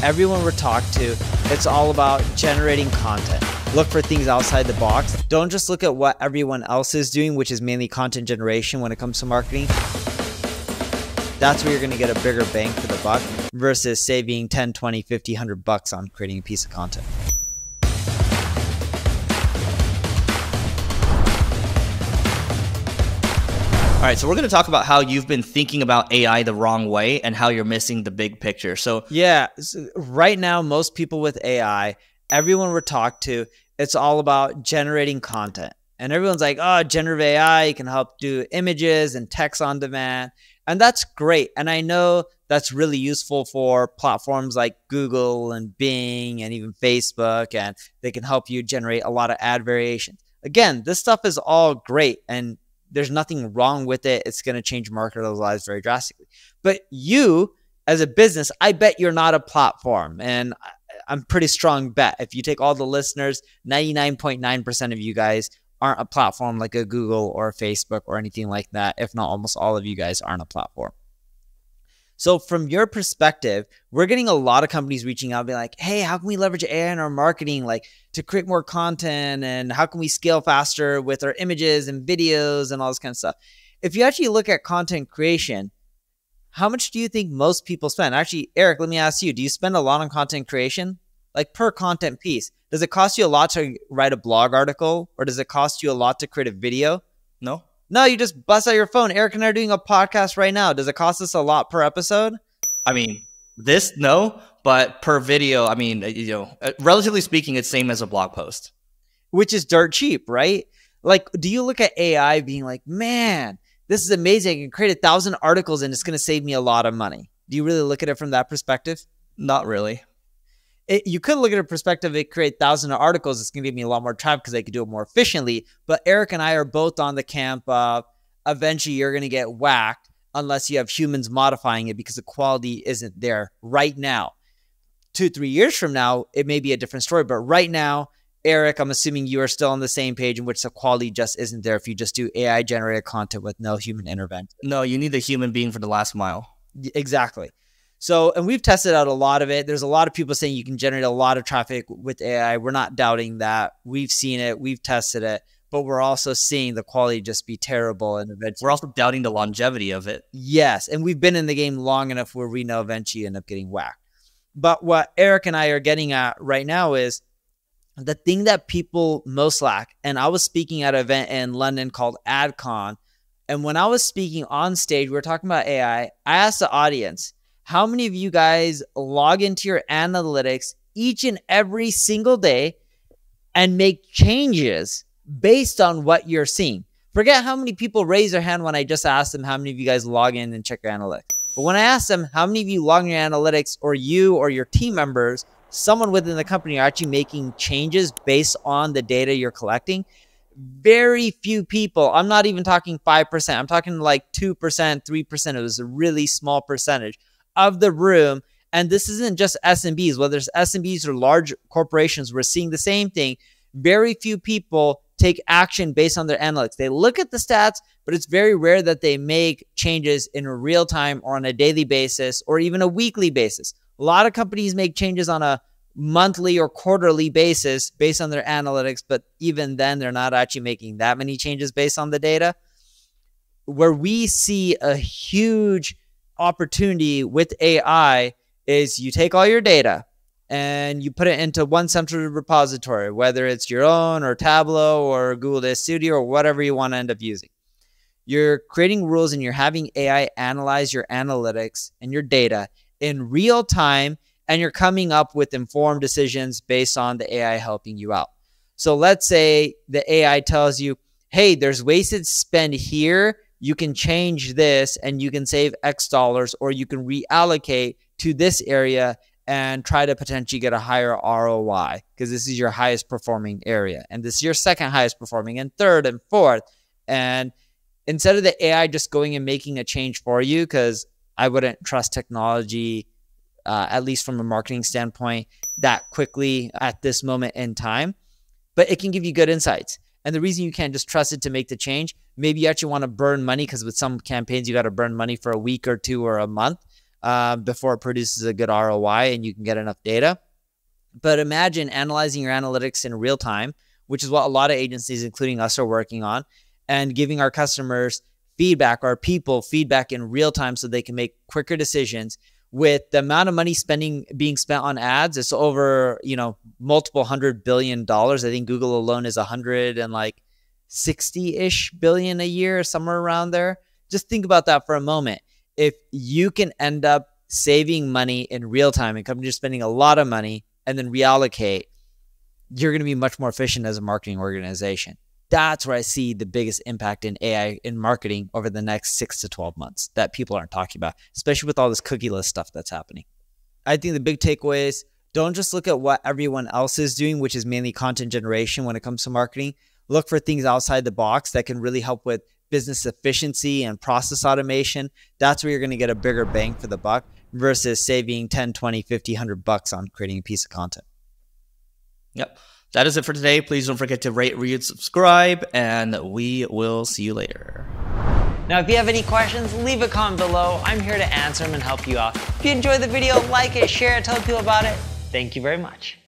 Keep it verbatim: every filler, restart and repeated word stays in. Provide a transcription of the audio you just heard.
everyone we're talked to, it's all about generating content. Look for things outside the box. Don't just look at what everyone else is doing, which is mainly content generation when it comes to marketing. That's where you're going to get a bigger bang for the buck versus saving ten, twenty, fifty, one hundred bucks on creating a piece of content. All right, so we're going to talk about how you've been thinking about A I the wrong way and how you're missing the big picture. So yeah, so right now, most people with A I, everyone we're talked to, it's all about generating content. And everyone's like, oh, generative A I can help do images and text on demand. And that's great. And I know that's really useful for platforms like Google and Bing and even Facebook, and they can help you generate a lot of ad variations. Again, this stuff is all great and there's nothing wrong with it. It's going to change marketers' lives very drastically. But you, as a business, I bet you're not a platform. And I'm pretty strong bet. If you take all the listeners, ninety-nine point nine percent of you guys aren't a platform like a Google or a Facebook or anything like that. If not, almost all of you guys aren't a platform. So from your perspective, we're getting a lot of companies reaching out, being like, hey, how can we leverage A I in our marketing, like to create more content, and how can we scale faster with our images and videos and all this kind of stuff? If you actually look at content creation, how much do you think most people spend? Actually, Eric, let me ask you, do you spend a lot on content creation? Like per content piece, does it cost you a lot to write a blog article, or does it cost you a lot to create a video? No. No, you just bust out your phone. Eric and I are doing a podcast right now. Does it cost us a lot per episode? I mean, this, no, but per video, I mean, you know, relatively speaking, it's same as a blog post. Which is dirt cheap, right? Like, do you look at A I being like, man, this is amazing. I can create a thousand articles and it's going to save me a lot of money. Do you really look at it from that perspective? Not really. It, you could look at a perspective, it create thousands of articles. It's going to give me a lot more traffic because I could do it more efficiently. But Eric and I are both on the camp of eventually you're going to get whacked unless you have humans modifying it because the quality isn't there right now. Two, three years from now, it may be a different story. But right now, Eric, I'm assuming you are still on the same page in which the quality just isn't there if you just do A I generated content with no human intervention. No, you need the human being for the last mile. Exactly. So, and we've tested out a lot of it. There's a lot of people saying you can generate a lot of traffic with A I. We're not doubting that. We've seen it. We've tested it. But we're also seeing the quality just be terrible. And eventually, we're also doubting the longevity of it. Yes. And we've been in the game long enough where we know eventually you end up getting whacked. But what Eric and I are getting at right now is the thing that people most lack. And I was speaking at an event in London called AdCon. And when I was speaking on stage, we were talking about A I. I asked the audience, how many of you guys log into your analytics each and every single day and make changes based on what you're seeing? Forget how many people raise their hand when I just asked them how many of you guys log in and check your analytics. But when I asked them how many of you log in your analytics, or you or your team members, someone within the company are actually making changes based on the data you're collecting, very few people, I'm not even talking five percent, I'm talking like two percent, three percent. It was a really small percentage of the room. And this isn't just S M Bs, whether it's S M Bs or large corporations, we're seeing the same thing. Very few people take action based on their analytics. They look at the stats, but it's very rare that they make changes in real time or on a daily basis or even a weekly basis. A lot of companies make changes on a monthly or quarterly basis based on their analytics, but even then they're not actually making that many changes based on the data. Where we see a huge opportunity with A I is you take all your data and you put it into one central repository, whether it's your own or Tableau or Google Data Studio or whatever you want to end up using. You're creating rules and you're having A I analyze your analytics and your data in real time, and you're coming up with informed decisions based on the A I helping you out. So let's say the A I tells you, hey, there's wasted spend here. You can change this and you can save X dollars, or you can reallocate to this area and try to potentially get a higher R O I because this is your highest performing area. And this is your second highest performing and third and fourth. And instead of the A I just going and making a change for you, because I wouldn't trust technology, uh, at least from a marketing standpoint, that quickly at this moment in time, but it can give you good insights. And the reason you can't just trust it to make the change, maybe you actually want to burn money because with some campaigns, you got to burn money for a week or two or a month. uh, before it produces a good R O I and you can get enough data. But imagine analyzing your analytics in real time, which is what a lot of agencies, including us, are working on, and giving our customers feedback, our people feedback in real time so they can make quicker decisions. With the amount of money spending being spent on ads, it's over, you know, multiple hundred billion dollars. I think Google alone is a hundred and like sixty-ish billion a year, somewhere around there. Just think about that for a moment. If you can end up saving money in real time and companies are spending a lot of money and then reallocate, you're going to be much more efficient as a marketing organization. That's where I see the biggest impact in A I in marketing over the next six to twelve months that people aren't talking about, especially with all this cookieless stuff that's happening. I think the big takeaway is don't just look at what everyone else is doing, which is mainly content generation when it comes to marketing. Look for things outside the box that can really help with business efficiency and process automation. That's where you're going to get a bigger bang for the buck versus saving ten, twenty, fifty, one hundred bucks on creating a piece of content. Yep. That is it for today. Please don't forget to rate, read, subscribe, and we will see you later. Now, if you have any questions, leave a comment below. I'm here to answer them and help you out. If you enjoyed the video, like it, share it, tell people about it. Thank you very much.